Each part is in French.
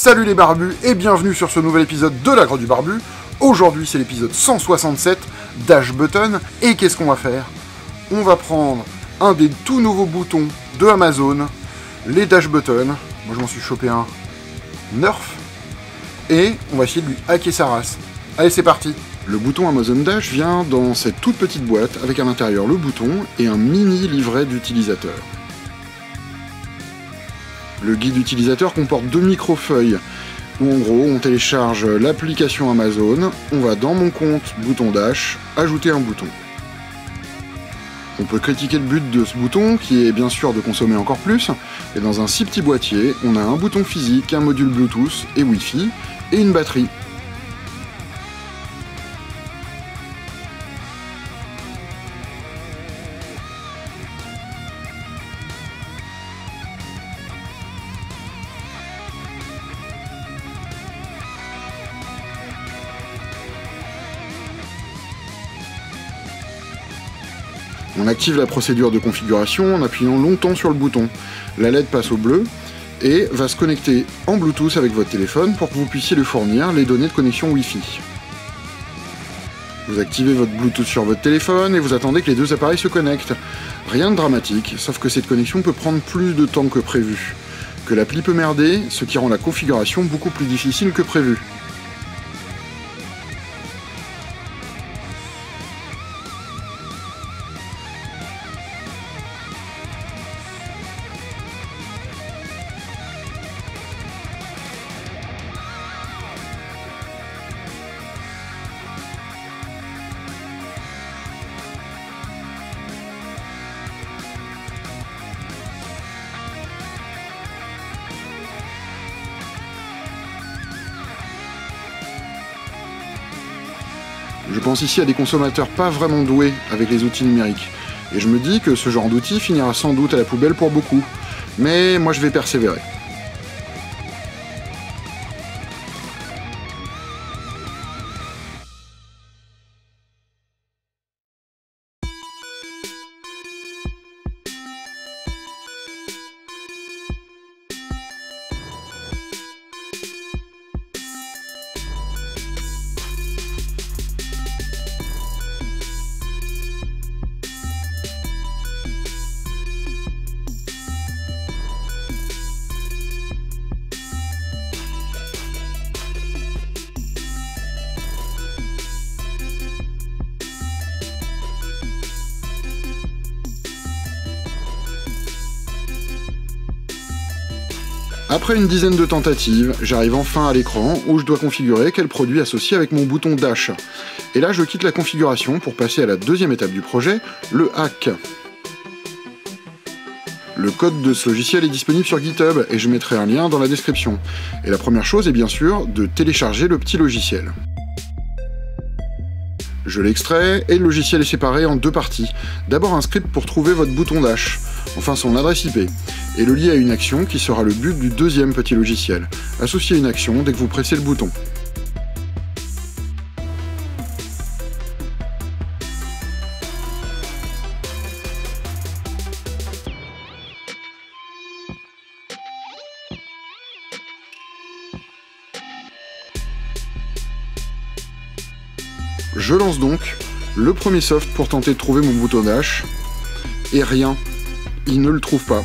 Salut les barbus et bienvenue sur ce nouvel épisode de la Grotte du Barbu. Aujourd'hui c'est l'épisode 167 Dash Button et qu'est-ce qu'on va faire? On va prendre un des tout nouveaux boutons de Amazon, les Dash Button. Moi je m'en suis chopé un Nerf et on va essayer de lui hacker sa race. Allez c'est parti. Le bouton Amazon Dash vient dans cette toute petite boîte avec à l'intérieur le bouton et un mini livret d'utilisateur. Le guide utilisateur comporte 2 micro-feuilles où en gros on télécharge l'application Amazon, on va dans mon compte bouton Dash, ajouter un bouton. On peut critiquer le but de ce bouton qui est bien sûr de consommer encore plus, et dans un si petit boîtier on a un bouton physique, un module Bluetooth et Wi-Fi et une batterie. On active la procédure de configuration en appuyant longtemps sur le bouton. La LED passe au bleu et va se connecter en Bluetooth avec votre téléphone pour que vous puissiez lui fournir les données de connexion Wi-Fi. Vous activez votre Bluetooth sur votre téléphone et vous attendez que les deux appareils se connectent. Rien de dramatique, sauf que cette connexion peut prendre plus de temps que prévu. Que l'appli peut merder, ce qui rend la configuration beaucoup plus difficile que prévu. Je pense ici à des consommateurs pas vraiment doués avec les outils numériques. Et je me dis que ce genre d'outil finira sans doute à la poubelle pour beaucoup. Mais moi je vais persévérer. Après une dizaine de tentatives, j'arrive enfin à l'écran où je dois configurer quel produit associer avec mon bouton Dash. Et là je quitte la configuration pour passer à la deuxième étape du projet, le hack. Le code de ce logiciel est disponible sur GitHub et je mettrai un lien dans la description. Et la première chose est bien sûr de télécharger le petit logiciel. Je l'extrais et le logiciel est séparé en deux parties. D'abord un script pour trouver votre bouton Dash, enfin son adresse IP, et le lier à une action qui sera le but du deuxième petit logiciel. Associer une action dès que vous pressez le bouton. Je lance donc le premier soft pour tenter de trouver mon bouton Dash, et rien, il ne le trouve pas.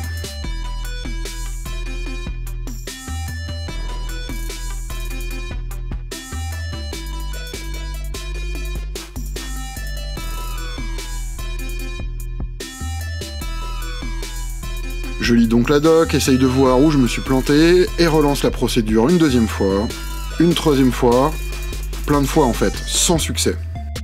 Je lis donc la doc, essaye de voir où je me suis planté, et relance la procédure une deuxième fois, une troisième fois, plein de fois en fait, sans succès.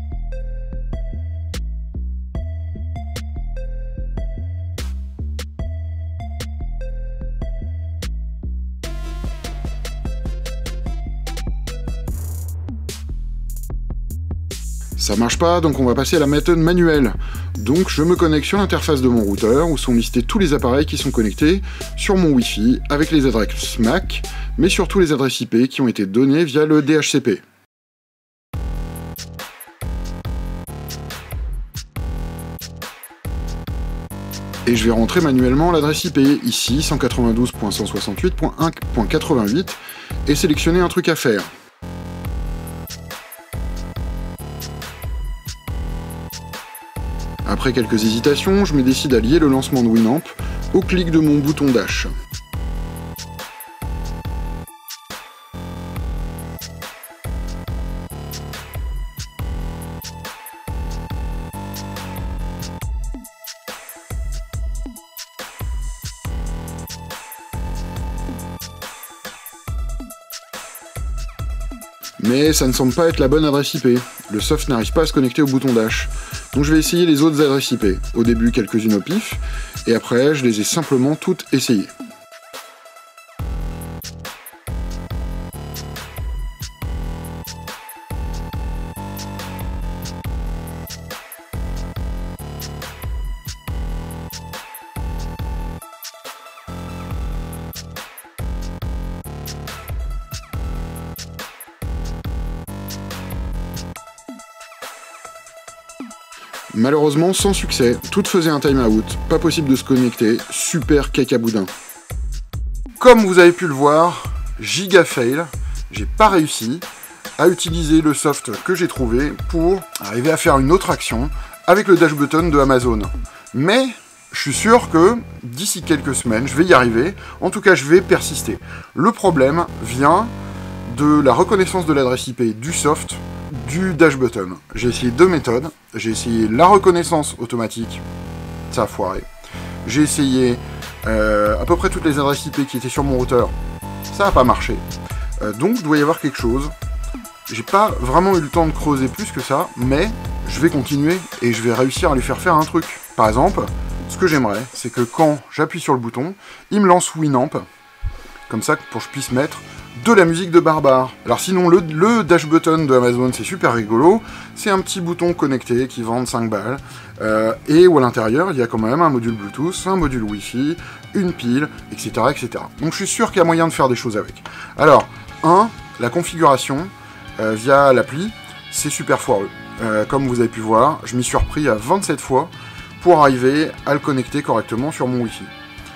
Ça marche pas, donc on va passer à la méthode manuelle. Donc je me connecte sur l'interface de mon routeur, où sont listés tous les appareils qui sont connectés sur mon Wi-Fi, avec les adresses MAC, mais surtout les adresses IP qui ont été données via le DHCP. Et je vais rentrer manuellement l'adresse IP, ici 192.168.1.88, et sélectionner un truc à faire. Après quelques hésitations, je me décide à lier le lancement de Winamp au clic de mon bouton Dash. Mais ça ne semble pas être la bonne adresse IP. Le soft n'arrive pas à se connecter au bouton Dash. Donc je vais essayer les autres adresses IP. Au début quelques-unes au pif, et après je les ai simplement toutes essayées. Malheureusement sans succès, toutes faisaient un timeout, pas possible de se connecter, super cacaboudin. Comme vous avez pu le voir, giga fail, j'ai pas réussi à utiliser le soft que j'ai trouvé pour arriver à faire une autre action avec le dash button de Amazon. Mais je suis sûr que d'ici quelques semaines, je vais y arriver, en tout cas je vais persister. Le problème vient de la reconnaissance de l'adresse IP du soft du dash button. J'ai essayé deux méthodes. J'ai essayé la reconnaissance automatique, ça a foiré. J'ai essayé à peu près toutes les adresses IP qui étaient sur mon routeur, ça n'a pas marché. Donc il doit y avoir quelque chose. J'ai pas vraiment eu le temps de creuser plus que ça, mais je vais continuer et je vais réussir à lui faire un truc. Par exemple, ce que j'aimerais, c'est que quand j'appuie sur le bouton, il me lance Winamp, comme ça pour que je puisse mettre de la musique de Barbare. Alors sinon, le dash button de Amazon, c'est super rigolo. C'est un petit bouton connecté qui vend 5 balles. Et où à l'intérieur, il y a quand même un module Bluetooth, un module Wi-Fi, une pile, etc., etc. Donc je suis sûr qu'il y a moyen de faire des choses avec. Alors, la configuration via l'appli, c'est super foireux. Comme vous avez pu voir, je m'y suis repris à 27 fois pour arriver à le connecter correctement sur mon Wi-Fi.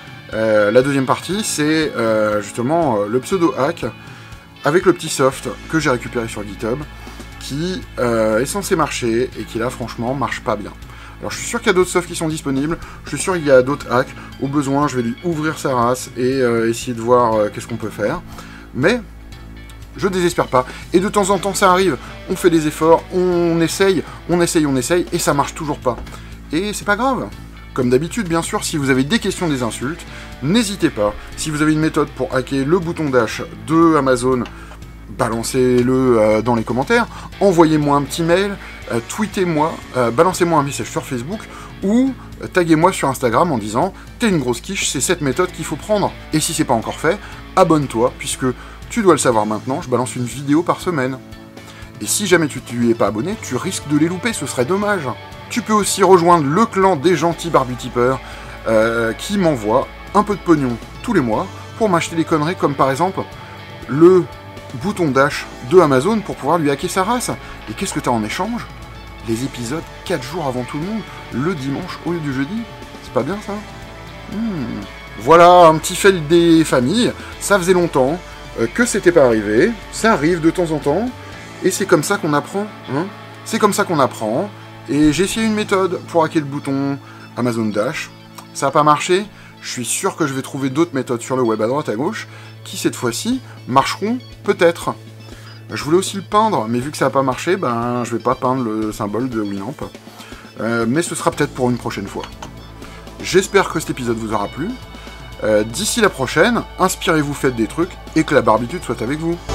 La deuxième partie, c'est justement le pseudo-hack avec le petit soft que j'ai récupéré sur GitHub qui est censé marcher et qui là, franchement, marche pas bien. Alors, je suis sûr qu'il y a d'autres softs qui sont disponibles, je suis sûr qu'il y a d'autres hacks. Au besoin, je vais lui ouvrir sa race et essayer de voir qu'est-ce qu'on peut faire. Mais je désespère pas. Et de temps en temps, ça arrive. On fait des efforts, on essaye, et ça marche toujours pas. Et c'est pas grave. Comme d'habitude, bien sûr, si vous avez des questions, des insultes, n'hésitez pas. Si vous avez une méthode pour hacker le bouton Dash de Amazon, balancez-le dans les commentaires, envoyez-moi un petit mail, tweetez-moi, balancez-moi un message sur Facebook, ou taguez-moi sur Instagram en disant « T'es une grosse quiche, c'est cette méthode qu'il faut prendre ». Et si c'est pas encore fait, abonne-toi, puisque tu dois le savoir maintenant, je balance une vidéo par semaine. Et si jamais tu n'y es pas abonné, tu risques de les louper, ce serait dommage. Tu peux aussi rejoindre le clan des gentils barbutipeurs qui m'envoient un peu de pognon tous les mois pour m'acheter des conneries comme par exemple le bouton Dash de Amazon pour pouvoir lui hacker sa race. Et qu'est-ce que tu as en échange? Les épisodes 4 jours avant tout le monde, le dimanche au lieu du jeudi. C'est pas bien ça? Voilà, un petit fail des familles. Ça faisait longtemps que c'était pas arrivé. Ça arrive de temps en temps. Et c'est comme ça qu'on apprend. Hein, c'est comme ça qu'on apprend. Et j'ai essayé une méthode pour hacker le bouton Amazon Dash. Ça n'a pas marché. Je suis sûr que je vais trouver d'autres méthodes sur le web à droite à gauche qui, cette fois-ci, marcheront peut-être. Je voulais aussi le peindre, mais vu que ça n'a pas marché, ben, je vais pas peindre le symbole de Winamp. Mais ce sera peut-être pour une prochaine fois. J'espère que cet épisode vous aura plu. D'ici la prochaine, inspirez-vous, faites des trucs, et que la barbitude soit avec vous.